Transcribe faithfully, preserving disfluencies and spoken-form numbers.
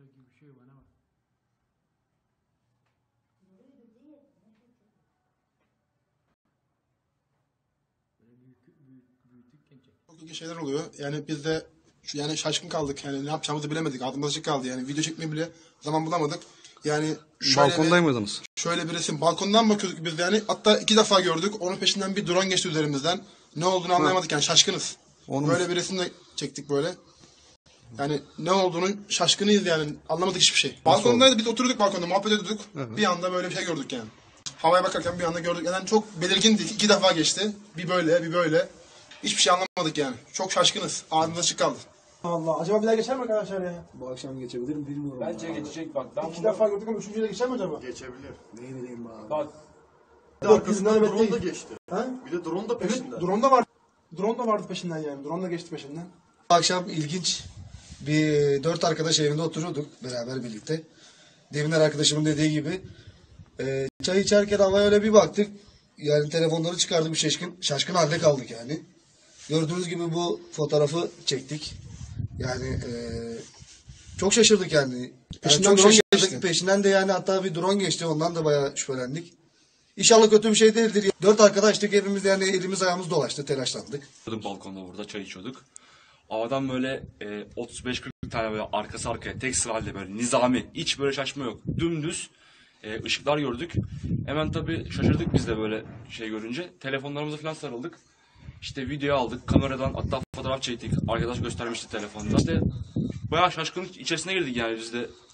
Uçak gibi bir şey bana bak. Böyle büyük, büyük, büyütükken çek. Çok ilginç şeyler oluyor. Yani biz de şu- yani şaşkın kaldık. Yani ne yapacağımızı bilemedik. Ağzımız açık kaldı. Yani video çekmeyi bile zaman bulamadık. Yani şöyle Balkonda bir, mıydınız? şöyle bir resim. Balkondan bakıyorduk biz de yani. Hatta iki defa gördük. Onun peşinden bir drone geçti üzerimizden. Ne olduğunu anlayamadık yani şaşkınız. Onu Böyle bir resim de çektik böyle. Yani ne olduğunu şaşkınıyız yani. Anlamadık hiçbir şey. Balkondaydı, biz oturduk balkonda muhabbet ediyorduk. Evet. Bir anda böyle bir şey gördük yani. Havaya bakarken bir anda gördük. Yani çok belirgindi. İki defa geçti. Bir böyle bir böyle. Hiçbir şey anlamadık yani. Çok şaşkınız. Ağzımız açık kaldı. Allah. Acaba bir daha geçer mi arkadaşlar ya? Bu akşam geçebilir mi bilmiyorum. Bence abi. geçecek bak. Ben İki bunu... defa gördük ama üçüncüde geçer mi acaba? Geçebilir. Ne bileyim abi. Bak. Bir de arkasından Biz drone da nöbetteyiz. geçti. Ha? Bir de drone da Evet, peşinde. drone da var. Drone da vardı peşinden yani. Drone da geçti peşinden. Bu akşam ilginç bir dört arkadaş evinde oturuyorduk beraber birlikte. Deminler arkadaşımın dediği gibi e, çay içerken havaya öyle bir baktık. Yani telefonları çıkardık, bir şaşkın, şaşkın halde kaldık yani. Gördüğünüz gibi bu fotoğrafı çektik. Yani e, çok şaşırdık yani. Peşinden yani çok drone şaşırdık. geçti. Peşinden de yani hatta bir drone geçti. Ondan da bayağı şüphelendik. İnşallah kötü bir şey değildir. Dört arkadaştık, hepimiz yani elimiz ayağımız dolaştı, telaşlandık. Balkonda burada çay içiyorduk. Havadan böyle e, otuz beş kırk tane böyle arkası arkaya tek sıra halde böyle nizami, hiç böyle şaşma yok. Dümdüz e, ışıklar gördük. Hemen tabii şaşırdık biz de böyle şey görünce. Telefonlarımıza falan sarıldık. İşte video aldık, kameradan hatta fotoğraf çektik. Arkadaş göstermişti telefonda. İşte bayağı şaşkınlık içerisine girdik yani biz de.